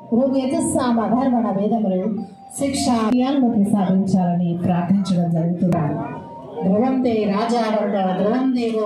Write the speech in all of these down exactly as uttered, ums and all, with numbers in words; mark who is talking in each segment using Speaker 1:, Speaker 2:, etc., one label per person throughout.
Speaker 1: ఋగ్యజుస్సామధర్మణ వేదములు శిక్షాన్మతి సాధించాలని ప్రార్థించడం జరుగుతున్నారు. ధ్రువంతే రాజావర్ణ ధ్రువం దేవో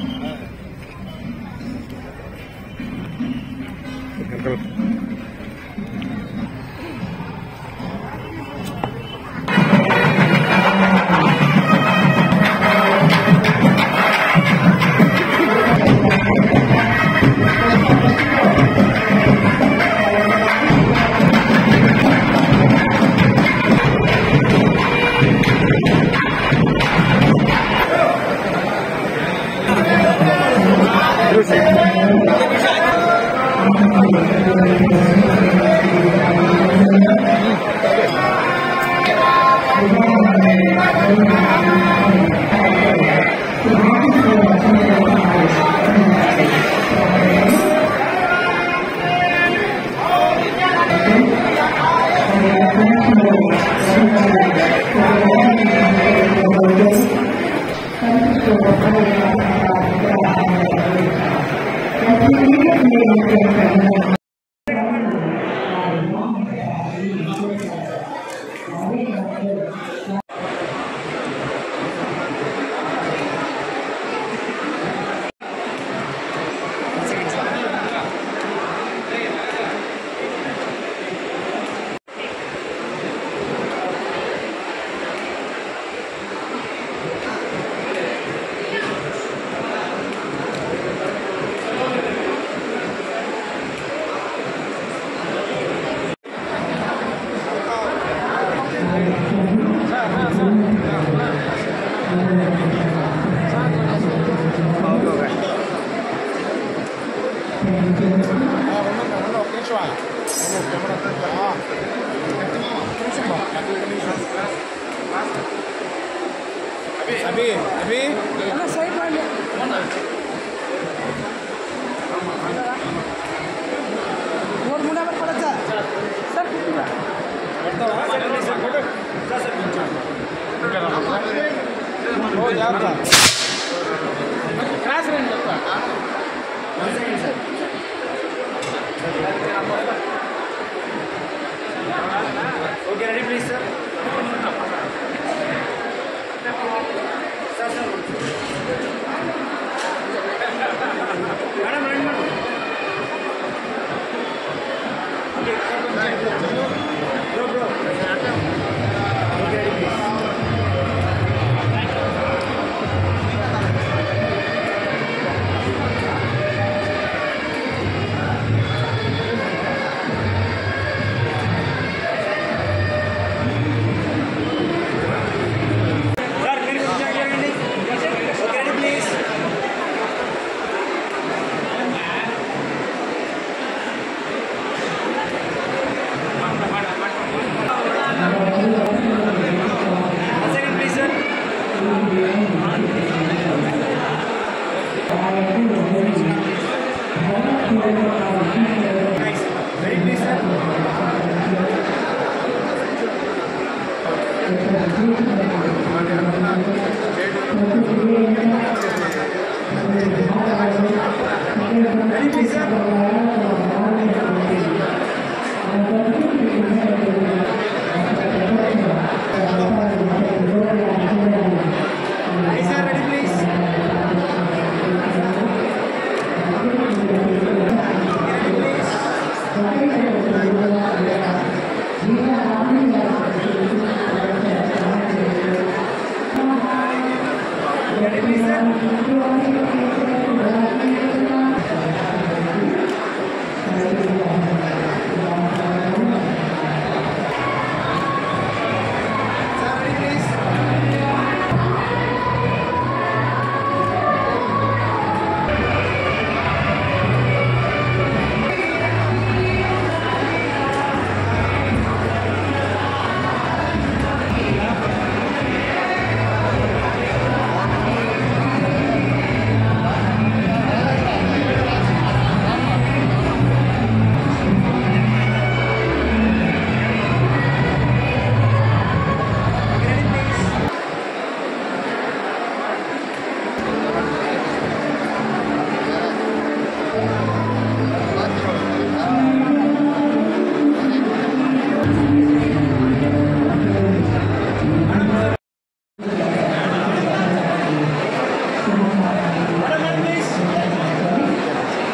Speaker 2: Abi, Abi,
Speaker 3: Ano side line? Luar muna berpada sa. Sir, tidak.
Speaker 2: oh jawab.
Speaker 3: Keras rin dapat.
Speaker 2: Okay, ready please sir. Madam, madam, madam. Okay, bro, bro. Okay, ready please.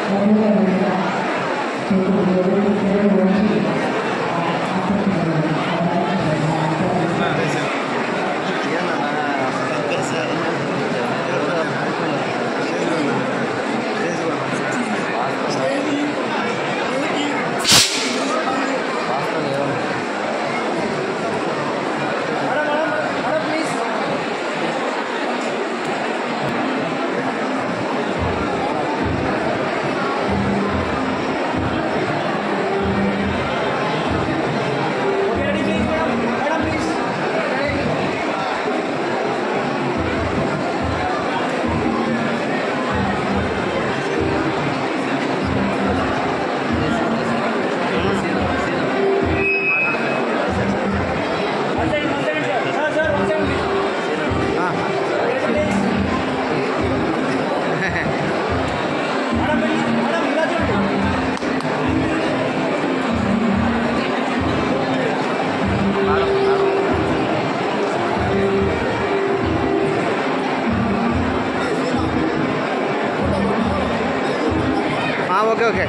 Speaker 4: Okay okay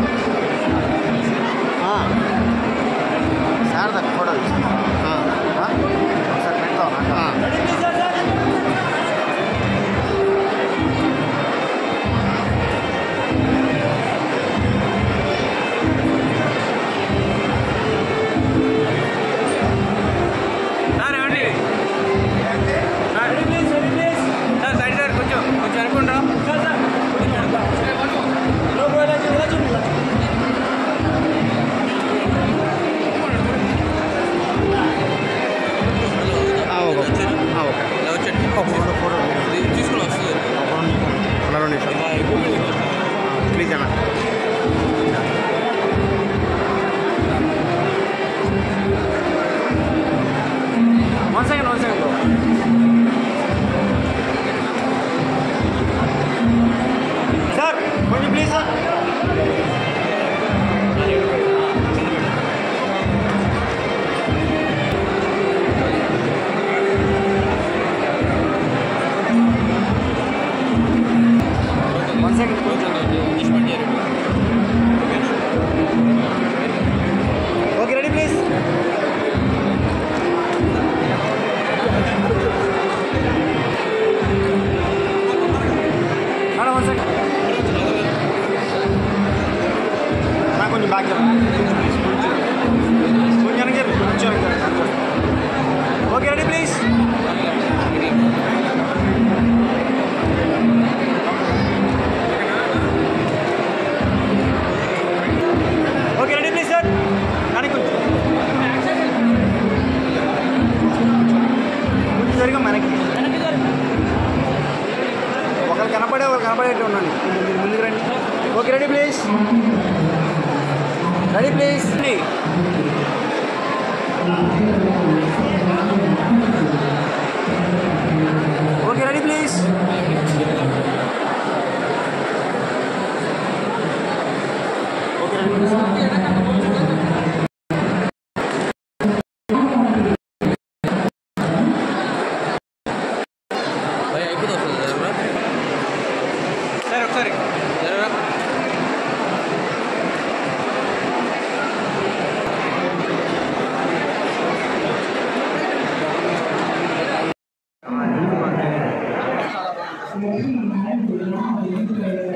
Speaker 4: sir దగ్గర photo ఒకసారి పెడతాం please అన్న
Speaker 2: one second one second sir కొంచెం please sir one second okay ready please madam one second నాకు కొంచెం back కొంచెం వెనక్కి కొంచెం okay ready please okay ready please sir కానీ కొంచెం కొంచెం సరిగా మనకి ఒకరు కనపడే ఒకరు కనపడేట్టు ఉండండి మీరు ముందుకు రండి okay ready please ready please okay ready please okay ready please sir ఒకసారి
Speaker 1: Thank you.